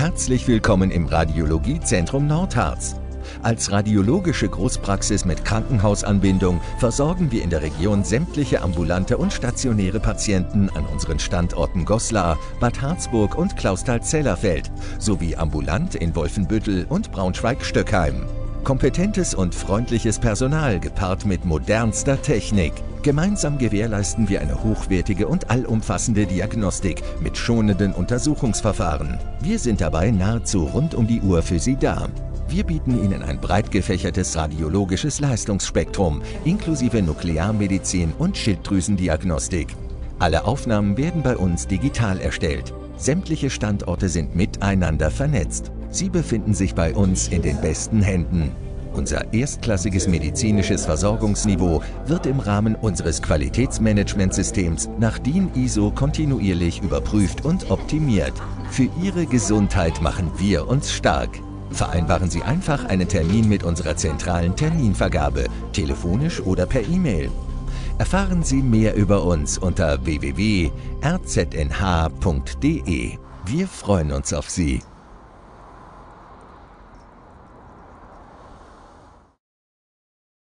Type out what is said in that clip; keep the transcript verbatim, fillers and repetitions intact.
Herzlich willkommen im Radiologiezentrum Nordharz. Als radiologische Großpraxis mit Krankenhausanbindung versorgen wir in der Region sämtliche ambulante und stationäre Patienten an unseren Standorten Goslar, Bad Harzburg und Clausthal-Zellerfeld sowie ambulant in Wolfenbüttel und Braunschweig-Stöckheim. Kompetentes und freundliches Personal gepaart mit modernster Technik. Gemeinsam gewährleisten wir eine hochwertige und allumfassende Diagnostik mit schonenden Untersuchungsverfahren. Wir sind dabei nahezu rund um die Uhr für Sie da. Wir bieten Ihnen ein breit gefächertes radiologisches Leistungsspektrum inklusive Nuklearmedizin und Schilddrüsendiagnostik. Alle Aufnahmen werden bei uns digital erstellt. Sämtliche Standorte sind miteinander vernetzt. Sie befinden sich bei uns in den besten Händen. Unser erstklassiges medizinisches Versorgungsniveau wird im Rahmen unseres Qualitätsmanagementsystems nach D I N I S O kontinuierlich überprüft und optimiert. Für Ihre Gesundheit machen wir uns stark. Vereinbaren Sie einfach einen Termin mit unserer zentralen Terminvergabe, telefonisch oder per E-Mail. Erfahren Sie mehr über uns unter w w w punkt r z n h punkt d e. Wir freuen uns auf Sie.